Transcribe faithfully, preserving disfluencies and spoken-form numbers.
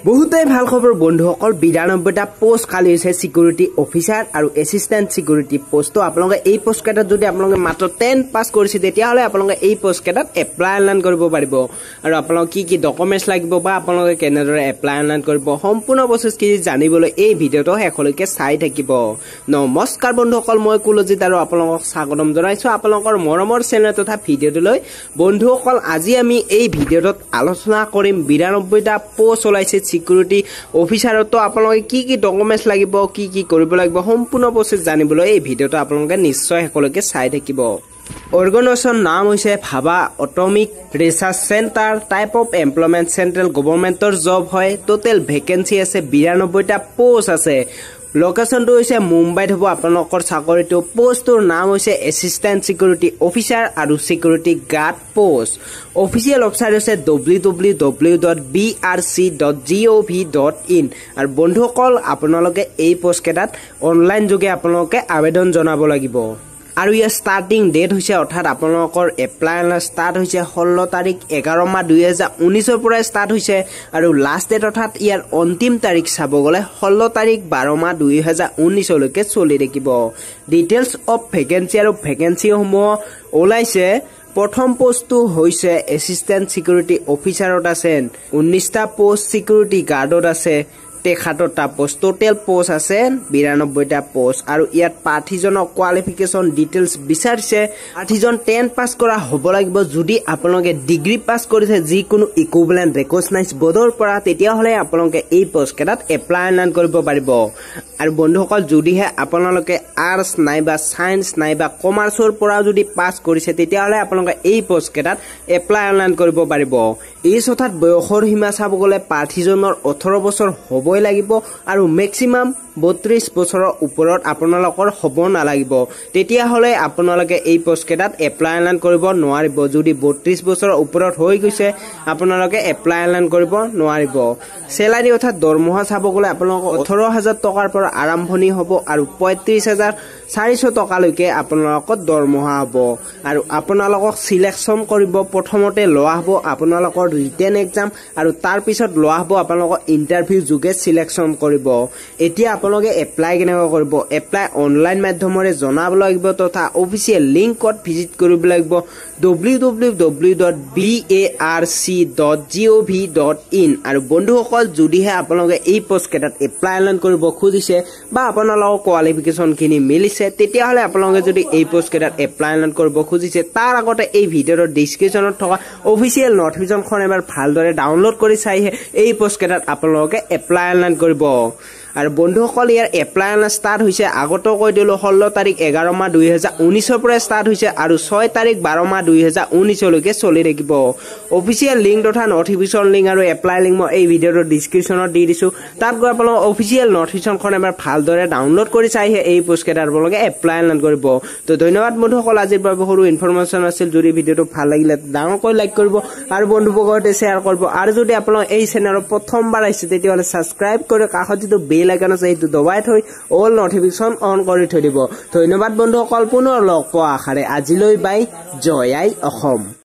বহুতেই ভাল খবৰ বন্ধুসকল বিৰানব্বৈটা পোষ্ট খালি হৈছে সিকিউৰিটি অফিচাৰ আৰু এসিস্ট্যান্ট সিকিউৰিটি পোষ্ট। তো আপোনালোকে এই পোষ্ট কেইটাত যদি আপোনালোকে মাত্ৰ দহ পাছ কৰিছে তেতিয়াহলে আপোনালোকে এই পোষ্ট কেইটাত এপ্লাই অনলাইন কৰিব পাৰিব। আৰু আপোনালোক কি কি ডকুমেন্টছ লাগিব বা আপোনালোকে কেনেদৰে এপ্লাই অনলাইন কৰিব সম্পূৰ্ণ প্ৰচেছ কি জানিবলৈ এই ভিডিঅটো শেষলৈকে চাই থাকিব। নমস্কাৰ বন্ধুসকল, মই কুলজিত আৰু আপোনালোকক স্বাগতম জনাইছো আপোনালোকৰ মৰমৰ চেনেল তথা ভিডিঅটোলৈ। বন্ধুসকল আজি আমি এই ভিডিঅটোত আলোচনা কৰিম বিৰানব্বৈটা পোষ্ট ওলাইছে সিকিউৰিটি অফিচাৰত। তো আপোনালোকে কি কি ডকুমেন্টছ লাগিব কি কি কৰিব লাগিব সম্পূৰ্ণ প্ৰচেছ জানিবলৈ এই ভিডিঅটো আপোনালোকে নিশ্চয় শেষলৈকে চাই থাকিব। অৰ্গেনাইজেশ্যন নাম হৈছে Bhabha atomic research centre. Type of employment central গভৰ্ণমেণ্টৰ জব হয়। টোটেল ভেকেঞ্চি আছে বিৰানব্বৈটা পোষ্ট আছে। লোকেশনটো হৈছে মুম্বাইত হ'ব আপোনালোকৰ চাকৰিটো। পোষ্টটোৰ নাম হৈছে এছিষ্টেণ্ট সিকিউৰিটি অফিচাৰ আৰু security guard post. Official website হৈছে W W W dot B R C dot G O' V dot in. আৰু বন্ধুসকল আপোনালোকে এই পোষ্ট কেইটাত অনলাইন যোগে আপোনালোকে আবেদন জনাব লাগিব। আৰু ইয়াৰ ষ্টাৰ্টিং ডেট হৈছে অৰ্থাৎ আপোনালোকৰ এপ্লাই ষ্টাৰ্ট হৈছে ষোল্ল তাৰিখ এঘাৰ মাহ দুই হাজাৰ ঊনৈছৰ পৰা ষ্টাৰ্ট হৈছে। আৰু লাষ্ট ডেট অৰ্থাৎ ইয়াৰ অন্তিম তাৰিখ চাব গ'লে ষোল্ল তাৰিখ বাৰ মাহ দুই হাজাৰ ঊনৈছলৈকে চলি থাকিব। ডিটেইলছ অফ ভেকেঞ্চি আৰু ভেকেঞ্চিসমূহ ওলাইছে। প্ৰথম পোষ্টটো হৈছে এছিষ্টেণ্ট সিকিউৰিটি অফিচাৰত আছে, ঊনৈছটা পোষ্ট সিকিউৰিটি গাৰ্ডত আছে, তেসত্তৰটা পোষ্ট। টোটেল পোষ্ট আছে বিৰানব্বৈটা পোষ্ট। আৰু ইয়াত প্ৰাৰ্থীজনক কোৱালিফিকেশ্যন ডিটেইলছ বিচাৰিছে। প্ৰাৰ্থীজন টেন পাছ কৰা হ'ব লাগিব। যদি আপোনালোকে ডিগ্ৰী পাছ কৰিছে যিকোনো ইকুইভেলেণ্ট ৰেকগনাইজ বৰ্ডৰ পৰা তেতিয়াহ'লে আপোনালোকে এই পোষ্ট কেইটাত এপ্লাই অনলাইন কৰিব পাৰিব। আৰু বন্ধুসকল যদিহে আপোনালোকে আৰ্টছ নাইবা ছায়েন্স নাইবা কমাৰ্চৰ পৰা যদি পাছ কৰিছে তেতিয়াহ'লে আপোনালোকে এই পোষ্ট কেইটাত এপ্লাই অনলাইন কৰিব পাৰিব। এই অৰ্থাৎ বয়সৰ সীমা চাব গ'লে প্ৰাৰ্থীজনৰ ওঠৰ বছৰ হ'বই লাগিব আৰু মেক্সিমাম বত্ৰিশ বছৰৰ ওপৰত আপোনালোকৰ হ'ব নালাগিব। তেতিয়াহ'লে আপোনালোকে এই পোষ্ট কেইটাত এপ্লাই অনলাইন কৰিব নোৱাৰিব। যদি বত্ৰিশ বছৰৰ ওপৰত হৈ গৈছে আপোনালোকে এপ্লাই অনলাইন কৰিব নোৱাৰিব। চেলাৰী অৰ্থাৎ দৰমহা চাব গ'লে আপোনালোকৰ ওঠৰ হাজাৰ টকাৰ পৰা আৰম্ভণি হ'ব আৰু পঁয়ত্ৰিশ হাজাৰ চাৰিশ টকালৈকে আপোনালোকৰ দৰমহা হ'ব। আৰু আপোনালোকক চিলেকশ্যন কৰিব প্ৰথমতে লোৱা হ'ব আপোনালোকৰ ৰিটেন এক্সাম আৰু তাৰপিছত লোৱা হ'ব আপোনালোকৰ ইণ্টাৰভিউ যোগে চিলেকশ্যন কৰিব। এতিয়া আপোনালোকে এপ্লাই কেনেকৈ কৰিব? এপ্লাই অনলাইন মাধ্যমেৰে জনাব লাগিব তথা অফিচিয়েল লিংকত ভিজিট কৰিব লাগিব W W W dot B A R C dot G O' V dot in. আৰু বন্ধুসকল যদিহে আপোনালোকে এই পোষ্ট কেইটাত এপ্লাই অনলাইন কৰিব খুজিছে বা আপোনালোকৰ কোৱালিফিকেশ্যনখিনি মিলিছে তেতিয়াহ'লে আপোনালোকে যদি এই পোষ্ট কেইটাত এপ্লাই অনলাইন কৰিব খুজিছে তাৰ আগতে এই ভিডিঅ'ৰ ডিছক্ৰিপশ্যনত থকা অফিচিয়েল নটিফিকেশ্যনখন এবাৰ ভালদৰে ডাউনলোড কৰি চাইহে এই পোষ্ট কেইটাত আপোনালোকে এপ্লাই অনলাইন কৰিব। আৰু বন্ধুসকল ইয়াৰ এপ্লাই অনলাইন ষ্টাৰ্ট হৈছে আগতে কৈ দিলোঁ ষোল্ল তাৰিখ এঘাৰ মাহ দুই হাজাৰ ঊনৈছৰ পৰা ষ্টাৰ্ট হৈছে আৰু ছয় তাৰিখ বাৰ মাহ দুই হাজাৰ ঊনৈছলৈকে চলি থাকিব। অফিচিয়েল লিংক তথা নটিফিকেশ্যন লিংক আৰু এপ্লাই লিংক মই এই ভিডিঅ'টোৰ ডিছক্ৰিপশ্যনত দি দিছোঁ। তাত গৈ আপোনালোকে অফিচিয়েল নটিফিকেশ্যনখন এবাৰ ভালদৰে ডাউনলোড কৰি চাইহে এই পোষ্ট কেইটাত আপোনালোকে এপ্লাই অনলাইন কৰিব। তো ধন্যবাদ বন্ধুসকল, আজিৰ বাবে সৰু ইনফৰমেশ্যন আছিল। যদি ভিডিঅ'টো ভাল লাগিলে ডাঙৰকৈ লাইক কৰিব আৰু বন্ধুবৰ্গৰ সৈতে শ্বেয়াৰ কৰিব। আৰু যদি আপোনালোকে এই চেনেলত প্ৰথমবাৰ আহিছে তেতিয়াহ'লে ছাবস্ক্ৰাইব কৰি কাষত যিটো বেল আইকন আছে সেইটো দবাই থৈ অল নটিফিকেশ্যন অন কৰি থৈ দিব। ধন্যবাদ বন্ধুসকল, পুনৰ লগ পোৱা আশাৰে আজিলৈ বাই। জয় আই অসম।